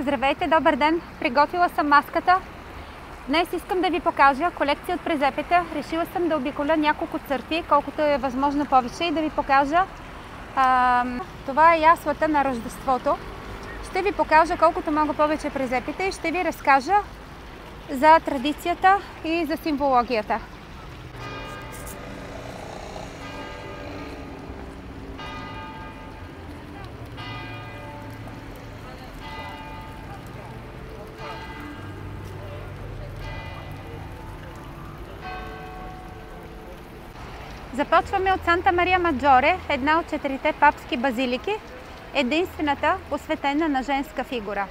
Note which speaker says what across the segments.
Speaker 1: Здравейте, добър ден! Приготвила съм маската. Днес искам да ви покажа колекция от презепета. Решила съм да обиколя няколко църкви, колкото е възможно повече, и да ви покажа. Това е яслата на Рождеството. Ще ви покажа колкото мога повече презепета и ще ви разкажа за традицията и за символогията. Започваме от Санта Мария Маджоре, една от 4-те папски базилики, единствената посветена на женска фигура.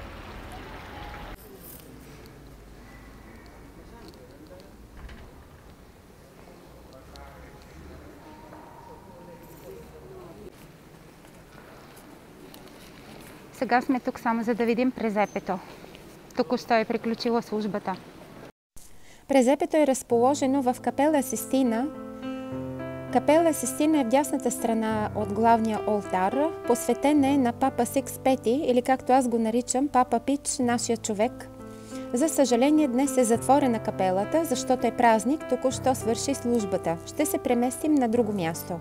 Speaker 1: Сега сме тук само за да видим презепето. Току-що е приключила службата. Презепето е разположено в Капела Систина. Капела Систина е в дясната страна от главния олтар, посветен е на Папа Сикс Пети, или както аз го наричам, Папа Пич, нашия човек. За съжаление, днес е затворена капелата, защото е празник, току-що свърши службата. Ще се преместим на друго място.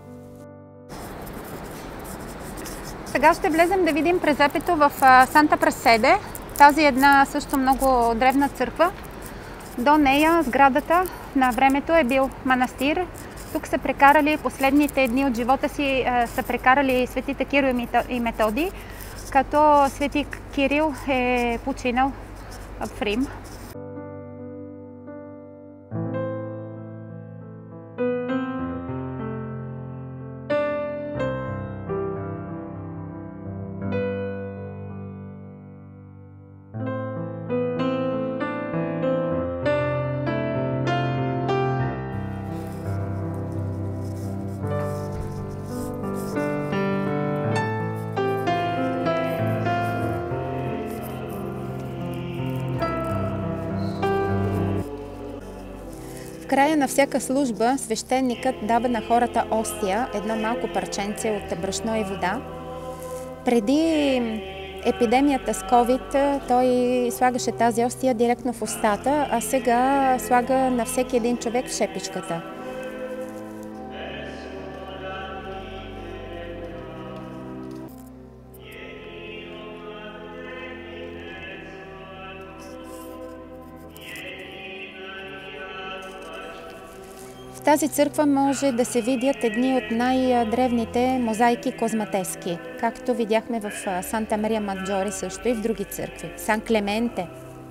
Speaker 1: Сега ще влезем да видим презепето в Санта Праседе. Тази е една също много древна църква. До нея сградата на времето е бил манастир. Тук са прекарали последните дни от живота си, са прекарали светите Кирил и Методий, като свети Кирил е починал в Рим. В края на всяка служба свещеникът дава на хората остия, едно малко парченце от брашно и вода. Преди епидемията с COVID той слагаше тази остия директно в устата, а сега слага на всеки един човек в шепичката. В тази църква може да се видят едни от най-древните мозайки козматески, както видяхме в Санта Мария Маджоре също и в други църкви. Сан Клементе.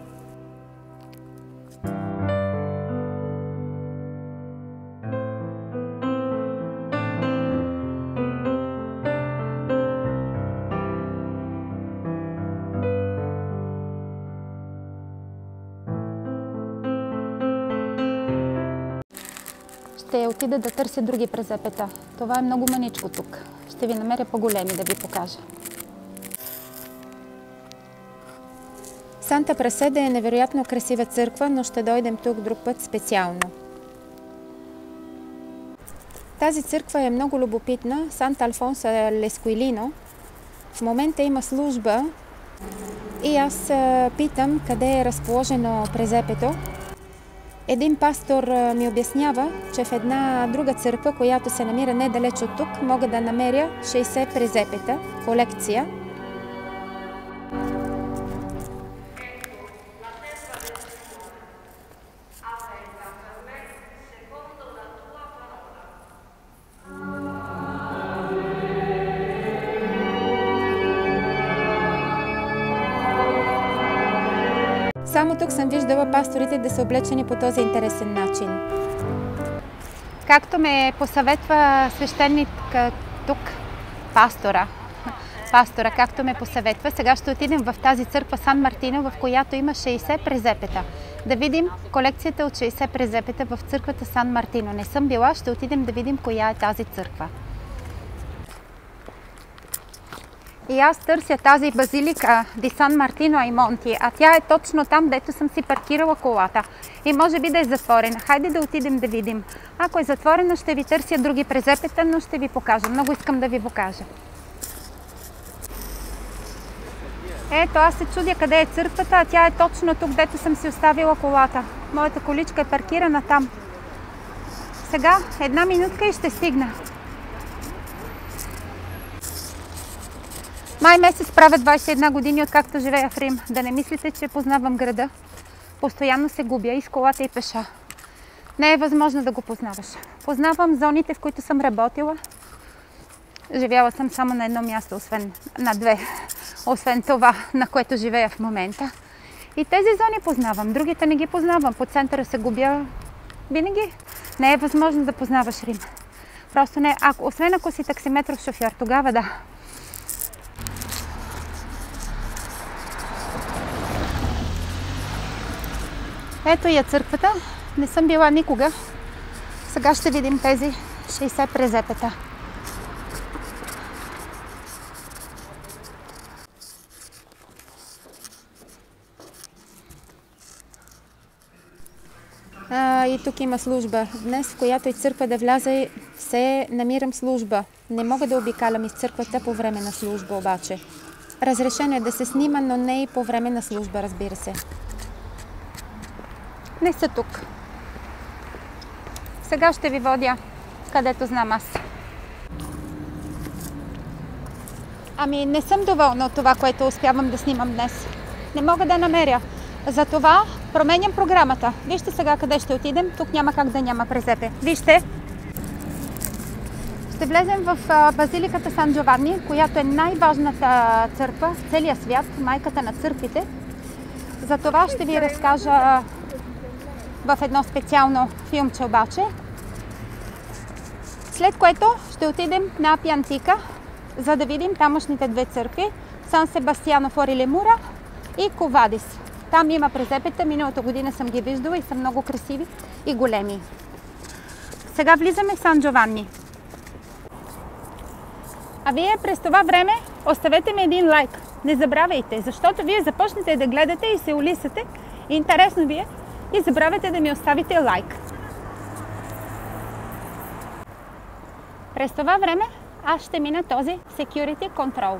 Speaker 1: Ще отида да търся други презепета. Това е много маничко тук. Ще ви намеря по-големи да ви покажа. Санта Праседе е невероятно красива църква, но ще дойдем тук друг път специално. Тази църква е много любопитна. Санта Алфонсо Лескуилино. В момента има служба и аз питам къде е разположено презепето. Един пастор ми обяснява, че в една друга църква, която се намира недалеч от тук, мога да намеря 60 презепета, колекция. Само тук съм виждала пасторите да са облечени по този интересен начин. Както ме посъветва свещеник тук, пастора, както ме посъветва, сега ще отидем в тази църква Сан Мартино, в която има 60 презепета. Да видим колекцията от 60 презепета в църквата Сан Мартино. Не съм била, ще отидем да видим коя е тази църква. И аз търся тази базилика Ди Сан Мартино ай Монти, а тя е точно там, дето съм си паркирала колата. И може би да е затворена. Хайде да отидем да видим. Ако е затворена, ще ви търся други презепета, но ще ви покажа. Много искам да ви покажа. Ето, аз се чудя къде е църквата, а тя е точно тук, дето съм си оставила колата. Моята количка е паркирана там. Сега 1 минутка и ще стигна. Май месец правя 21 години, откакто живея в Рим. Да не мислите, че познавам града. Постоянно се губя и с колата, и пеша. Не е възможно да го познаваш. Познавам зоните, в които съм работила. Живяла съм само на едно място, освен на 2. Освен това, на което живея в момента. И тези зони познавам, другите не ги познавам. По центъра се губя винаги. Не е възможно да познаваш Рим. Просто не. Освен ако си таксиметров шофьор, тогава да. Ето я църквата. Не съм била никога. Сега ще видим тези 60 презепета. И тук има служба. Днес, в която и църква да вляза, се намирам служба. Не мога да обикалям из църквата по време на служба обаче. Разрешено е да се снима, но не и по време на служба, разбира се. Не са тук. Сега ще ви водя където знам аз. Ами не съм доволна от това, което успявам да снимам днес. Не мога да намеря. Затова променям програмата. Вижте сега къде ще отидем. Тук няма как да няма презепе. Вижте. Ще влезем в базиликата Сан Джованни, която е най-важната църква в целия свят, майката на църквите. За това ще ви разкажа в едно специално филмче обаче. След което ще отидем на Апия Антика, за да видим тамошните 2 църкви. Сан Себастиано фори ле Мура и Ковадис. Там има презепета. Миналата година съм ги виждала и са много красиви и големи. Сега влизаме в Сан Джованни. А вие през това време оставете ми един лайк. Не забравяйте, защото вие започнете да гледате и се улисате. Интересно ви е и забравяйте да ми оставите лайк. През това време аз ще мина този security control.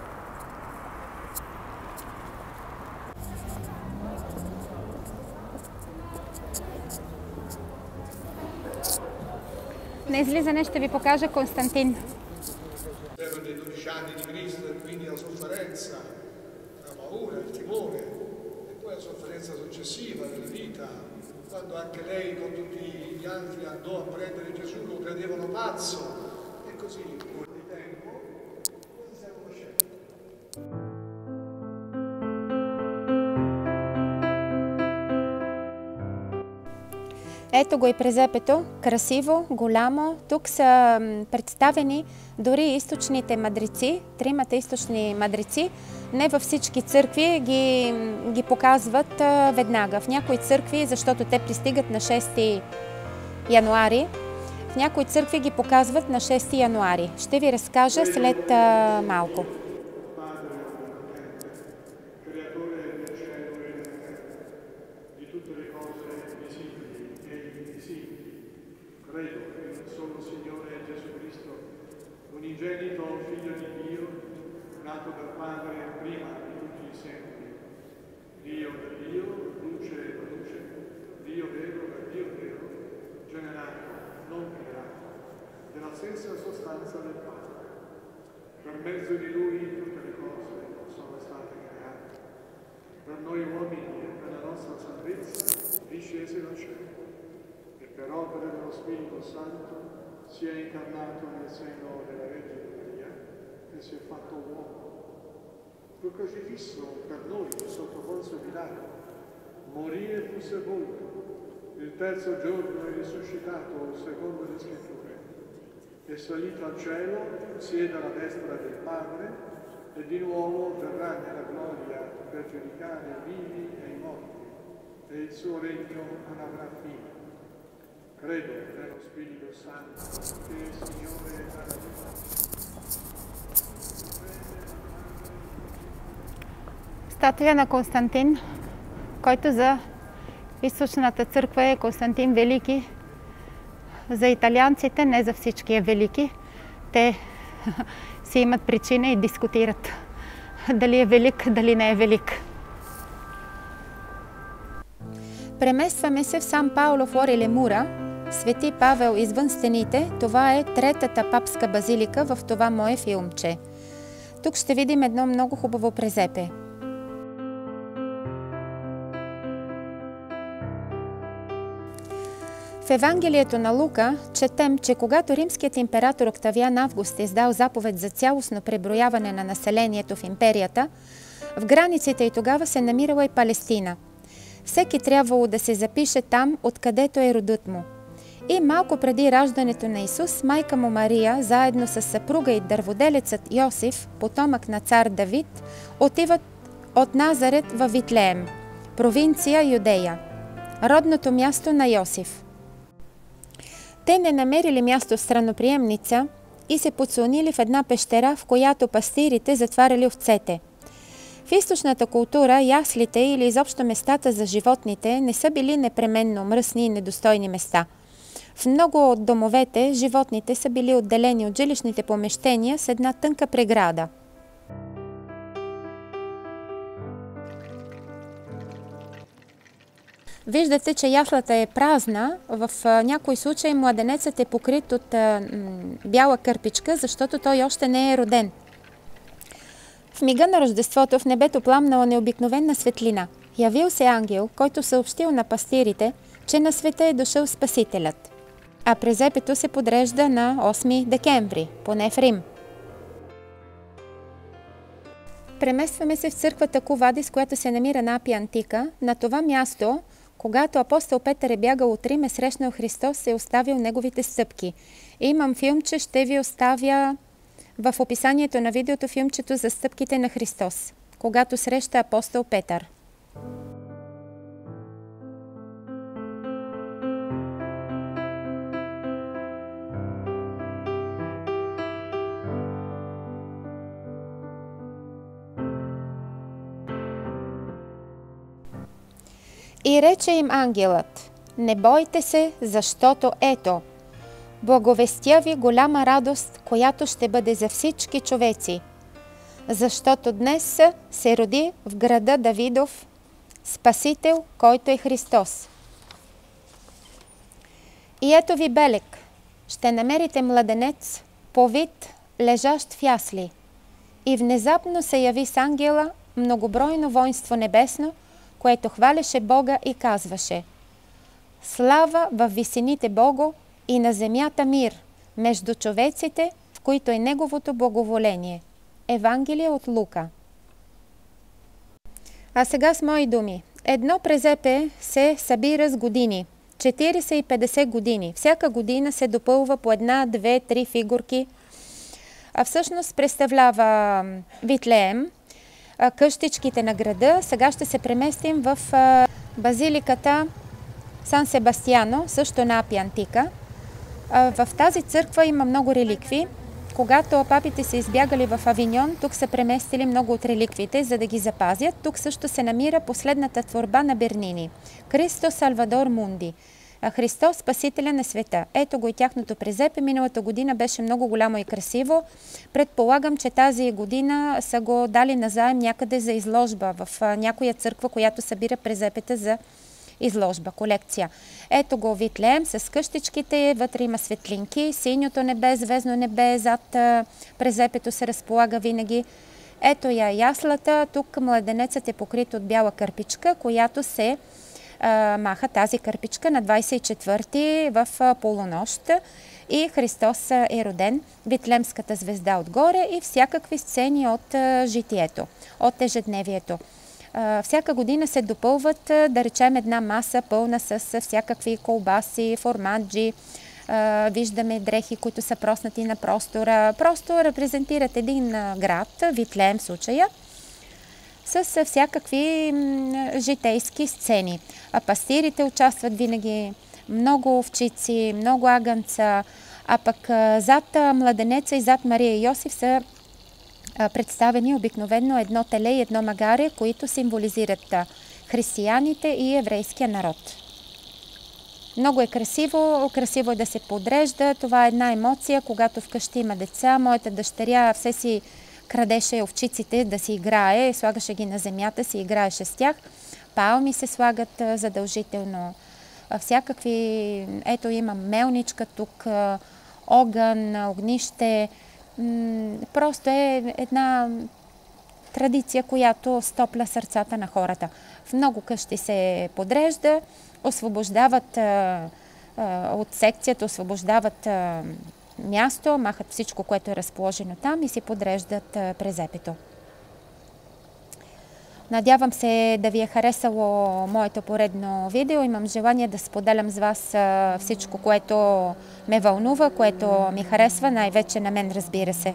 Speaker 1: На излизане ще ви покажа Константин.
Speaker 2: Erano dei 12 anni di Cristo e quindi la sofferenza, la paura, il timore e poi la sofferenza successiva della vita, quando anche lei con tutti gli altri andò a prendere Gesù, lo credevano pazzo e così di tempo così siamo coscienti.
Speaker 1: Ето го и презепето. Красиво, голямо. Тук са представени дори източните мъдреци, 3 източни мъдреци. Не във всички църкви ги показват веднага. В някои църкви, защото те пристигат на 6 януари, в някои църкви ги показват на 6 януари. Ще ви разкажа след малко.
Speaker 2: Credo che il solo Signore Gesù Cristo, unigenito Figlio di Dio, nato dal Padre prima di tutti i secoli, Dio da Dio, luce da luce, Dio vero da Dio vero, generato, non creato, della stessa sostanza del Padre. Per mezzo di Lui tutte le cose sono state create. Per noi uomini e per la nostra salvezza discese dal cielo. Per opera dello Spirito Santo si è incarnato nel seno della Vergine Maria e si è fatto uomo. Fu crocifisso per noi sotto Ponzio Pilato, morì e fu sepolto. Il terzo giorno è risuscitato secondo le Scritture. È salito al cielo, siede alla destra del Padre e di nuovo verrà nella gloria per giudicare i vivi e i morti. E il suo regno non avrà fine. Credo nello Spirito Santo, che è Signore della vita.
Speaker 1: Статуя на Константин, който за източната църква е Константин Велики. За италианците, не за всички е велики. Те си имат причина и дискутират дали е велик, дали не е велик. Преместваме се в Сан Пауло фуори ле мура, Свети Павел извън стените. Това е третата папска базилика в това мое филмче. Тук ще видим едно много хубаво презепе. В Евангелието на Лука четем, че когато римският император Октавиан Август издал заповед за цялостно преброяване на населението в империята, в границите и тогава се намирала и Палестина. Всеки трябвало да се запише там, откъдето е родът му. И малко преди раждането на Исус, майка му Мария, заедно с съпруга и дърводелецът Йосиф, потомък на цар Давид, отиват от Назарет във Витлеем, провинция Юдея, родното място на Йосиф. Те не намерили място в страноприемница и се подслонили в една пещера, в която пастирите затваряли овцете. В източната култура яслите или изобщо местата за животните не са били непременно мръсни и недостойни места. В много от домовете животните са били отделени от жилищните помещения с една тънка преграда. Виждате, че яслата е празна. В някой случай младенецът е покрит от бяла кърпичка, защото той още не е роден. В мига на Рождеството в небето пламнала необикновена светлина. Явил се ангел, който съобщил на пастирите, че на света е дошъл Спасителят. А презепето се подрежда на 8 декември, поне в Рим. Преместваме се в църквата Ковадис, която се намира на Апия Антика. На това място, когато апостол Петър е бягал от Рим, е срещнал Христос и е оставил неговите стъпки. Имам филмче, ще ви оставя в описанието на видеото филмчето за стъпките на Христос, когато среща апостол Петър. И рече им ангелът: не бойте се, защото ето, благовестя ви голяма радост, която ще бъде за всички човеци. Защото днес се роди в града Давидов Спасител, който е Христос. И ето ви белег, ще намерите младенец, повит, лежащ в ясли. И внезапно се яви с ангела многобройно воинство небесно, което хвалеше Бога и казваше: слава във висините Богу и на земята мир между човеците, в които е Неговото благоволение. Евангелие от Лука. А сега с мои думи. Едно презепе се събира с години. 40 и 50 години. Всяка година се допълва по една, две, три фигурки. А всъщност представлява Витлеем, къщичките на града. Сега ще се преместим в базиликата Сан Себастиано, също на Апия Антика. В тази църква има много реликви. Когато папите са избягали в Авиньон, тук са преместили много от реликвиите, за да ги запазят. Тук също се намира последната творба на Бернини – Кристо Салвадор Мунди. Христос, Спасителя на света. Ето го и тяхното презепе. Миналата година беше много голямо и красиво. Предполагам, че тази година са го дали назаем някъде за изложба в някоя църква, която събира презепета за изложба, колекция. Ето го Витлеем с къщичките, вътре има светлинки, синьото небе, звездно небе, зад презепето се разполага винаги. Ето я яслата, тук младенецът е покрит от бяла кърпичка, която се маха тази кърпичка на 24-ти в полунощ и Христос е роден, Витлемската звезда отгоре и всякакви сцени от житието, от ежедневието. Всяка година се допълват, да речем, една маса пълна с всякакви колбаси, формаджи. Виждаме дрехи, които са проснати на простора. Просто репрезентират един град, Витлеем в случая, с всякакви житейски сцени. А пастирите участват винаги, много овчици, много агънца, а пък зад младенеца и зад Мария и Йосиф са представени обикновено едно теле и едно магаре, които символизират християните и еврейския народ. Много е красиво, красиво е да се подрежда. Това е една емоция, когато вкъщи има деца. Моята дъщеря все си крадеше овчиците да си играе, слагаше ги на земята, си играеше с тях. Палми се слагат задължително. Всякакви, ето има мелничка тук, огън, огнище. Просто е една традиция, която стопля сърцата на хората. В много къщи се подрежда, освобождават от секцията, освобождават място, махат всичко, което е разположено там и си подреждат презепето. Надявам се да ви е харесало моето поредно видео. Имам желание да споделям с вас всичко, което ме вълнува, което ми харесва, най-вече на мен, разбира се.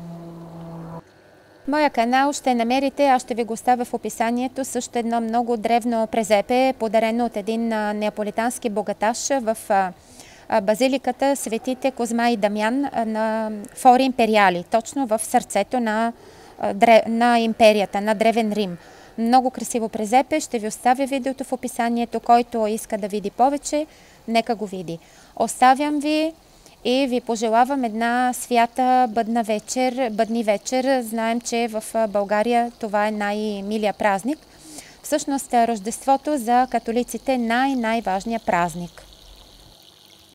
Speaker 1: Моя канал ще намерите, аз ще ви го оставя в описанието, също едно много древно презепе, подарено от един неаполитански богаташ в базиликата Светите Козма и Дамян на Фори Империали, точно в сърцето на империята, на Древен Рим. Много красиво презепе, ще ви оставя видеото в описанието, който иска да види повече, нека го види. Оставям ви и ви пожелавам една свята бъдни вечер. Знаем, че в България това е най-милия празник. Всъщност Рождеството за католиците е най-важният празник.